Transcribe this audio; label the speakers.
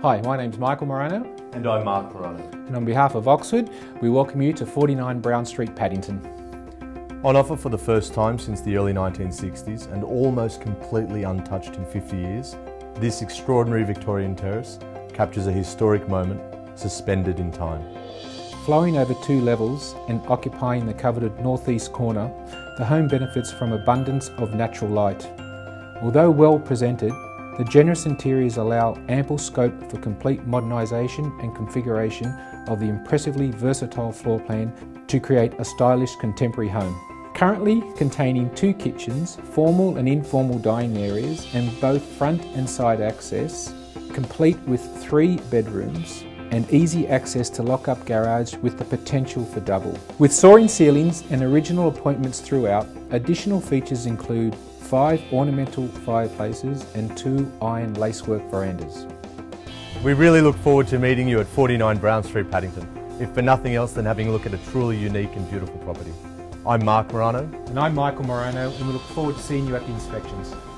Speaker 1: Hi, my name's Michael Morano.
Speaker 2: And I'm Mark Morano.
Speaker 1: And on behalf of Oxford, we welcome you to 49 Brown Street, Paddington.
Speaker 2: On offer for the first time since the early 1960s and almost completely untouched in 50 years, this extraordinary Victorian terrace captures a historic moment suspended in time.
Speaker 1: Flowing over 2 levels and occupying the coveted northeast corner, the home benefits from abundance of natural light. Although well presented, the generous interiors allow ample scope for complete modernisation and configuration of the impressively versatile floor plan to create a stylish contemporary home. Currently containing 2 kitchens, formal and informal dining areas, and both front and side access, complete with 3 bedrooms and easy access to lock-up garage with the potential for double. With soaring ceilings and original appointments throughout, additional features include 5 ornamental fireplaces and 2 iron lacework verandas.
Speaker 2: We really look forward to meeting you at 49 Brown Street, Paddington, if for nothing else than having a look at a truly unique and beautiful property. I'm Mark Morano.
Speaker 1: And I'm Michael Morano, and we look forward to seeing you at the inspections.